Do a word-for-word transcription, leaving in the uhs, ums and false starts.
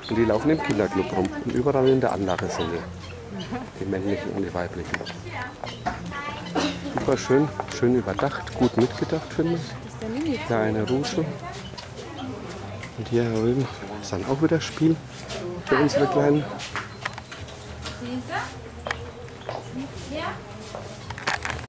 Und die laufen im Kinderclub rum. Und überall in der Anlage sind die. Die männlichen und die weiblichen. Super schön, schön überdacht, gut mitgedacht, finde ich. Kleine Rutsche. Und hier drüben ist dann auch wieder Spiel für unsere Kleinen.